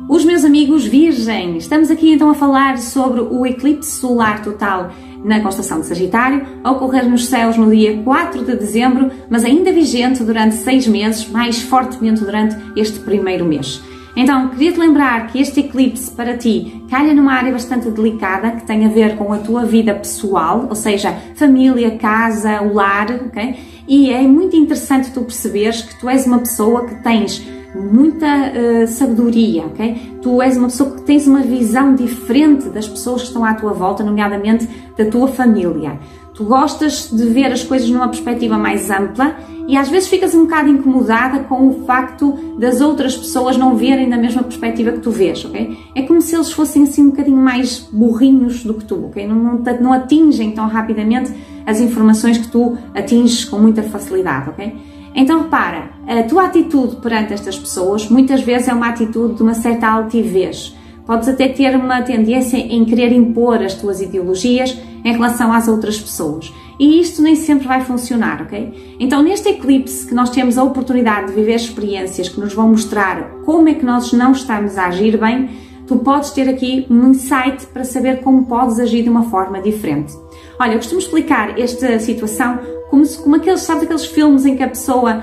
Os meus amigos Virgem, estamos aqui então a falar sobre o eclipse solar total na constelação de Sagitário, a ocorrer nos céus no dia 4 de dezembro, mas ainda vigente durante 6 meses, mais fortemente durante este primeiro mês. Então, queria-te lembrar que este eclipse para ti calha numa área bastante delicada que tem a ver com a tua vida pessoal, ou seja, família, casa, o lar, ok? E é muito interessante tu perceberes que tu és uma pessoa que tens muita sabedoria, ok? Tu és uma pessoa que tens uma visão diferente das pessoas que estão à tua volta, nomeadamente da tua família. Tu gostas de ver as coisas numa perspectiva mais ampla e às vezes ficas um bocado incomodada com o facto das outras pessoas não verem da mesma perspectiva que tu vês, ok? É como se eles fossem assim um bocadinho mais burrinhos do que tu, ok? Não atingem tão rapidamente as informações que tu atinges com muita facilidade, ok? Então repara, a tua atitude perante estas pessoas muitas vezes é uma atitude de uma certa altivez. Podes até ter uma tendência em querer impor as tuas ideologias em relação às outras pessoas. E isto nem sempre vai funcionar, ok? Então neste eclipse que nós temos a oportunidade de viver experiências que nos vão mostrar como é que nós não estamos a agir bem, tu podes ter aqui um insight para saber como podes agir de uma forma diferente. Olha, eu costumo explicar esta situação como aqueles filmes em que a pessoa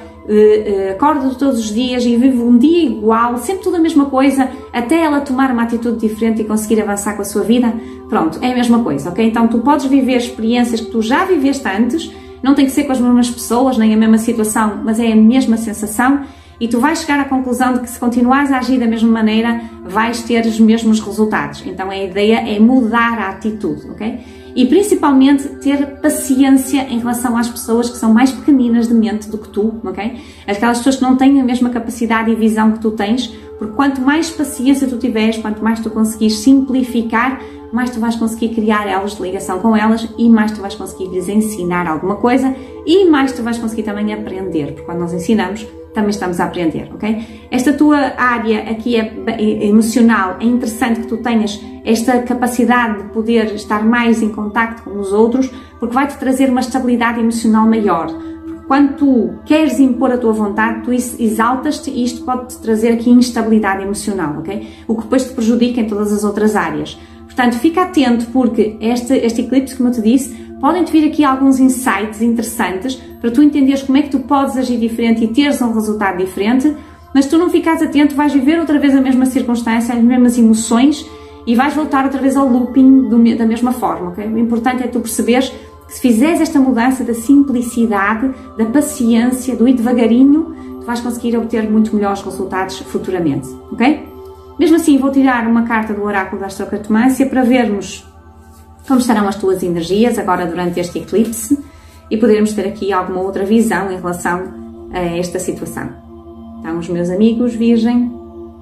acorda todos os dias e vive um dia igual, sempre tudo a mesma coisa, até ela tomar uma atitude diferente e conseguir avançar com a sua vida. Pronto, é a mesma coisa, ok? Então tu podes viver experiências que tu já viveste antes, não tem que ser com as mesmas pessoas, nem a mesma situação, mas é a mesma sensação e tu vais chegar à conclusão de que se continuares a agir da mesma maneira, vais ter os mesmos resultados. Então a ideia é mudar a atitude, ok? E principalmente ter paciência em relação às pessoas que são mais pequeninas de mente do que tu, ok? Aquelas pessoas que não têm a mesma capacidade e visão que tu tens, porque quanto mais paciência tu tiveres, quanto mais tu conseguires simplificar, mais tu vais conseguir criar elos de ligação com elas e mais tu vais conseguir lhes ensinar alguma coisa e mais tu vais conseguir também aprender, porque quando nós ensinamos, também estamos a aprender, ok? Esta tua área aqui é emocional, é interessante que tu tenhas esta capacidade de poder estar mais em contacto com os outros, porque vai-te trazer uma estabilidade emocional maior. Quando tu queres impor a tua vontade, tu exaltas-te e isto pode-te trazer aqui instabilidade emocional, ok? O que depois te prejudica em todas as outras áreas. Portanto, fica atento porque este eclipse, como eu te disse, podem-te vir aqui alguns insights interessantes para tu entenderes como é que tu podes agir diferente e teres um resultado diferente, mas se tu não ficares atento, vais viver outra vez a mesma circunstância, as mesmas emoções e vais voltar outra vez ao looping da mesma forma, ok? O importante é tu perceberes que se fizeres esta mudança da simplicidade, da paciência, do ir devagarinho, tu vais conseguir obter muito melhores resultados futuramente, ok? Mesmo assim, vou tirar uma carta do oráculo da astrocartomância para vermos como estarão as tuas energias agora durante este eclipse e podermos ter aqui alguma outra visão em relação a esta situação. Então, os meus amigos Virgem.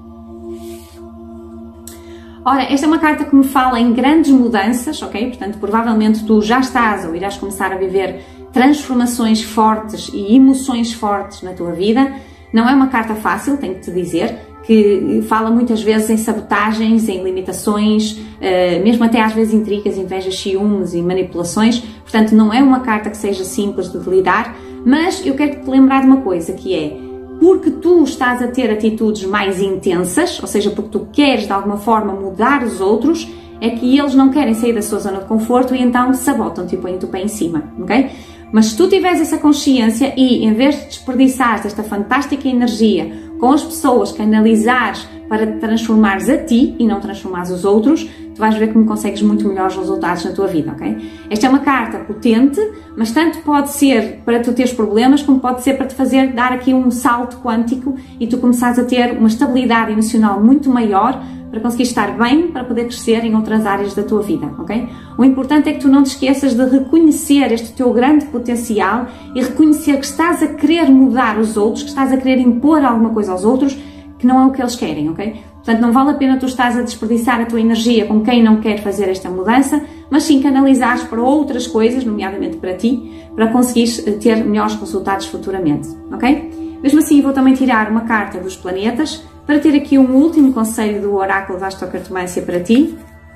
Ora, esta é uma carta que me fala em grandes mudanças, ok? Portanto, provavelmente tu já estás ou irás começar a viver transformações fortes e emoções fortes na tua vida. Não é uma carta fácil, tenho que te dizer, que fala muitas vezes em sabotagens, em limitações, mesmo até às vezes intrigas, invejas, ciúmes e manipulações. Portanto, não é uma carta que seja simples de lidar, mas eu quero te lembrar de uma coisa, que é, porque tu estás a ter atitudes mais intensas, ou seja, porque tu queres de alguma forma mudar os outros, é que eles não querem sair da sua zona de conforto e então sabotam-te e põem-te o pé em cima, ok? Mas se tu tiveres essa consciência e, em vez de desperdiçares esta fantástica energia com as pessoas que analisares para te transformares a ti e não transformares os outros, tu vais ver como consegues muito melhores resultados na tua vida, ok? Esta é uma carta potente, mas tanto pode ser para tu teres problemas, como pode ser para te fazer dar aqui um salto quântico e tu começares a ter uma estabilidade emocional muito maior para conseguir estar bem, para poder crescer em outras áreas da tua vida, ok? O importante é que tu não te esqueças de reconhecer este teu grande potencial e reconhecer que estás a querer mudar os outros, que estás a querer impor alguma coisa aos outros, que não é o que eles querem, ok? Portanto, não vale a pena tu estás a desperdiçar a tua energia com quem não quer fazer esta mudança, mas sim canalizares para outras coisas, nomeadamente para ti, para conseguires ter melhores resultados futuramente, ok? Mesmo assim, vou também tirar uma carta dos planetas, para ter aqui um último conselho do oráculo da astrocartomância para ti.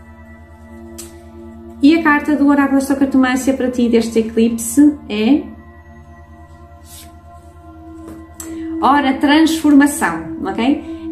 E a carta do oráculo da astrocartomância para ti deste eclipse é... Ora, transformação, ok?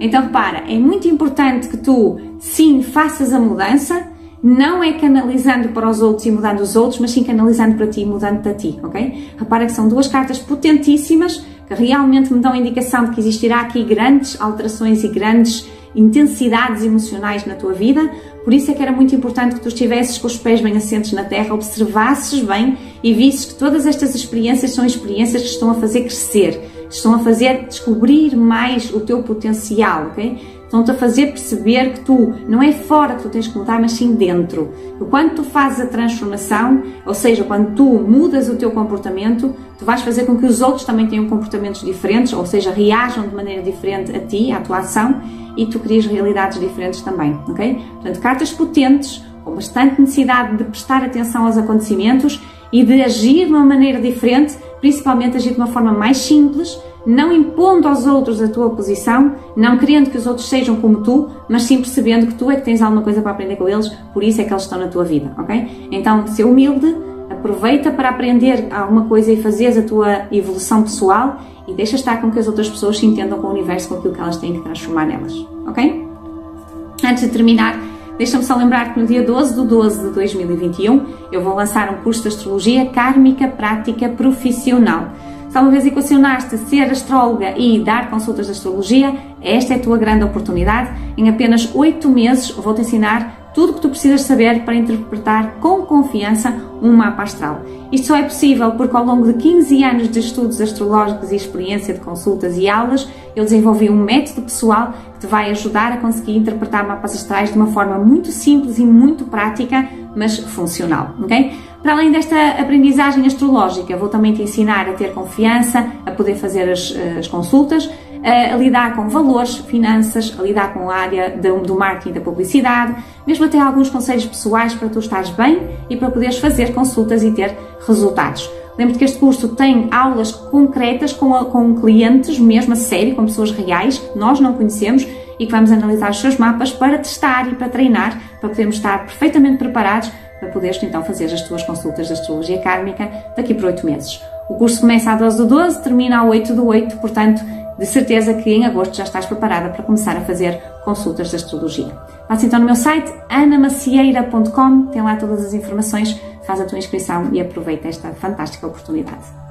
Então repara, é muito importante que tu, sim, faças a mudança, não é canalizando para os outros e mudando os outros, mas sim canalizando para ti e mudando para ti, ok? Repara que são duas cartas potentíssimas, que realmente me dão a indicação de que existirá aqui grandes alterações e grandes intensidades emocionais na tua vida. Por isso é que era muito importante que tu estivesses com os pés bem assentes na terra, observasses bem e visses que todas estas experiências são experiências que estão a fazer crescer, estão a fazer descobrir mais o teu potencial, ok? Estão-te a fazer perceber que tu, não é fora que tu tens que mudar, mas sim dentro. E quando tu fazes a transformação, ou seja, quando tu mudas o teu comportamento, tu vais fazer com que os outros também tenham comportamentos diferentes, ou seja, reajam de maneira diferente a ti, à tua ação, e tu crias realidades diferentes também, ok? Portanto, cartas potentes, com bastante necessidade de prestar atenção aos acontecimentos e de agir de uma maneira diferente, principalmente agir de uma forma mais simples, não impondo aos outros a tua posição, não querendo que os outros sejam como tu, mas sim percebendo que tu é que tens alguma coisa para aprender com eles, por isso é que eles estão na tua vida, ok? Então, ser humilde, aproveita para aprender alguma coisa e fazeres a tua evolução pessoal e deixa estar com que as outras pessoas se entendam com o universo, com aquilo que elas têm que transformar nelas, ok? Antes de terminar, deixa-me só lembrar que no dia 12 de 12 de 2021 eu vou lançar um curso de Astrologia Kármica Prática Profissional. Se alguma vez equacionaste ser astróloga e dar consultas de astrologia, esta é a tua grande oportunidade. Em apenas 8 meses vou-te ensinar tudo o que tu precisas saber para interpretar com confiança um mapa astral. Isto só é possível porque ao longo de 15 anos de estudos astrológicos e experiência de consultas e aulas, eu desenvolvi um método pessoal que te vai ajudar a conseguir interpretar mapas astrais de uma forma muito simples e muito prática, mas funcional, ok? Para além desta aprendizagem astrológica, vou também te ensinar a ter confiança, a poder fazer as consultas, a lidar com valores, finanças, a lidar com a área do marketing e da publicidade, mesmo até alguns conselhos pessoais para tu estares bem e para poderes fazer consultas e ter resultados. Lembro-te que este curso tem aulas concretas com clientes, mesmo a sério, com pessoas reais, que nós não conhecemos e que vamos analisar os seus mapas para testar e para treinar, para podermos estar perfeitamente preparados para poderes então fazer as tuas consultas de astrologia kármica daqui por 8 meses. O curso começa a 12 de 12, termina a 8 de 8, portanto, de certeza que em agosto já estás preparada para começar a fazer consultas de astrologia. Passa então no meu site, anamacieira.com, tem lá todas as informações, faz a tua inscrição e aproveita esta fantástica oportunidade.